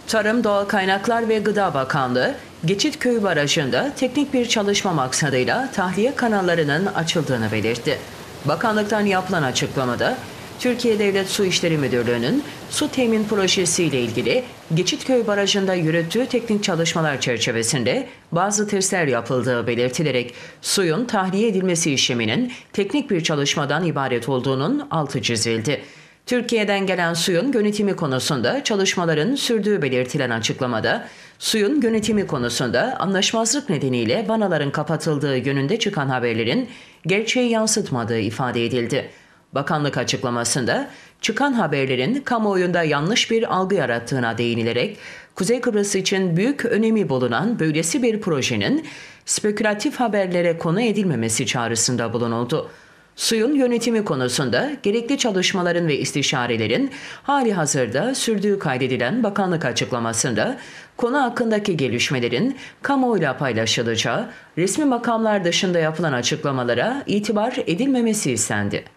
Tarım, Doğal Kaynaklar ve Gıda Bakanlığı, Geçitköy Barajı'nda teknik bir çalışma maksadıyla tahliye kanallarının açıldığını belirtti. Bakanlıktan yapılan açıklamada, Türkiye Devlet Su İşleri Müdürlüğü'nün su temin projesi ile ilgili Geçitköy Barajı'nda yürüttüğü teknik çalışmalar çerçevesinde bazı testler yapıldığı belirtilerek suyun tahliye edilmesi işleminin teknik bir çalışmadan ibaret olduğunun altı çizildi. Türkiye'den gelen suyun yönetimi konusunda çalışmaların sürdüğü belirtilen açıklamada, suyun yönetimi konusunda anlaşmazlık nedeniyle vanaların kapatıldığı yönünde çıkan haberlerin gerçeği yansıtmadığı ifade edildi. Bakanlık açıklamasında çıkan haberlerin kamuoyunda yanlış bir algı yarattığına değinilerek, Kuzey Kıbrıs için büyük önemi bulunan böylesi bir projenin spekülatif haberlere konu edilmemesi çağrısında bulunuldu. Suyun yönetimi konusunda gerekli çalışmaların ve istişarelerin hali hazırda sürdüğü kaydedilen bakanlık açıklamasında konu hakkındaki gelişmelerin kamuoyuyla paylaşılacağı, resmi makamlar dışında yapılan açıklamalara itibar edilmemesi istendi.